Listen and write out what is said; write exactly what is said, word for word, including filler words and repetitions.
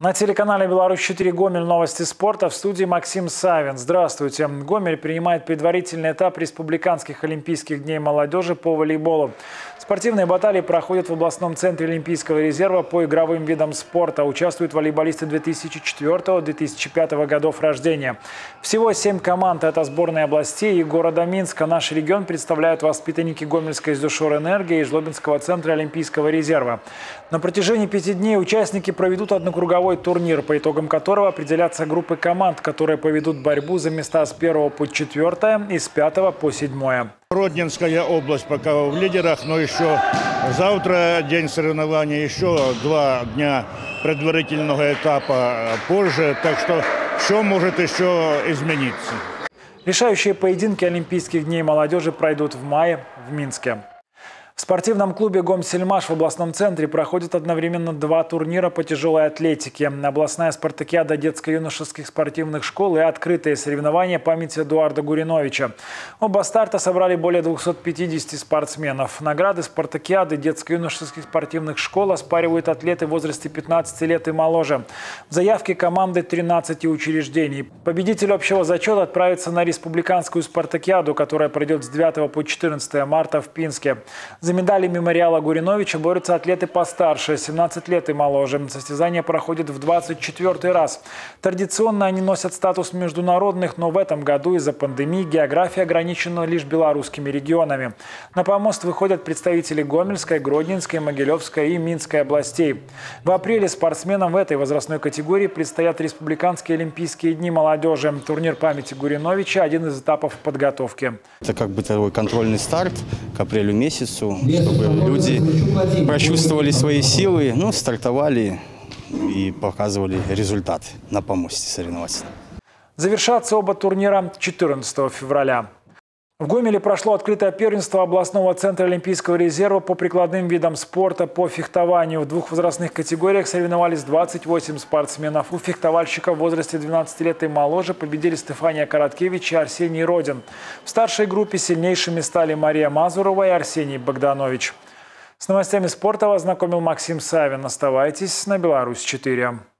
На телеканале «Беларусь четыре» Гомель. Новости спорта. В студии Максим Савин. Здравствуйте. Гомель принимает предварительный этап республиканских олимпийских дней молодежи по волейболу. Спортивные баталии проходят в областном центре Олимпийского резерва по игровым видам спорта. Участвуют волейболисты две тысячи четвёртого — две тысячи пятого годов рождения. Всего семь команд. Это сборные областей и города Минска. Наш регион представляют воспитанники Гомельской «Зошор-Энергии» и Жлобинского центра Олимпийского резерва. На протяжении пяти дней участники проведут однокруговой турнир, по итогам которого определятся группы команд, которые поведут борьбу за места с первого по четвертое и с пятого по седьмое. Родненская область пока в лидерах, но еще завтра день соревнований, еще два дня предварительного этапа позже, так что все может еще измениться. Решающие поединки Олимпийских дней молодежи пройдут в мае в Минске. В спортивном клубе «Гомсельмаш» в областном центре проходят одновременно два турнира по тяжелой атлетике. Областная спартакиада детско-юношеских спортивных школ и открытые соревнования памяти Эдуарда Гуриновича. Оба старта собрали более двухсот пятидесяти спортсменов. Награды спартакиады детско-юношеских спортивных школ оспаривают атлеты в возрасте пятнадцати лет и моложе. В заявке команды тринадцати учреждений. Победитель общего зачета отправится на республиканскую спартакиаду, которая пройдет с девятого по четырнадцатое марта в Пинске. За медали мемориала Гуриновича борются атлеты постарше, семнадцати лет и моложе. Состязания проходят в двадцать четвёртый раз. Традиционно они носят статус международных, но в этом году из-за пандемии география ограничена лишь белорусскими регионами. На помост выходят представители Гомельской, Гродненской, Могилевской и Минской областей. В апреле спортсменам в этой возрастной категории предстоят республиканские олимпийские дни молодежи. Турнир памяти Гуриновича – один из этапов подготовки. Это как бы такой контрольный старт к апрелю месяцу, чтобы люди прочувствовали свои силы, ну, стартовали и показывали результат на помосте соревновательном. Завершатся оба турнира четырнадцатого февраля. В Гомеле прошло открытое первенство областного центра Олимпийского резерва по прикладным видам спорта по фехтованию. В двух возрастных категориях соревновались двадцать восемь спортсменов. У фехтовальщиков в возрасте двенадцати лет и моложе победили Стефания Короткевич и Арсений Родин. В старшей группе сильнейшими стали Мария Мазурова и Арсений Богданович. С новостями спорта вас знакомил Максим Савин. Оставайтесь на «Беларусь четыре».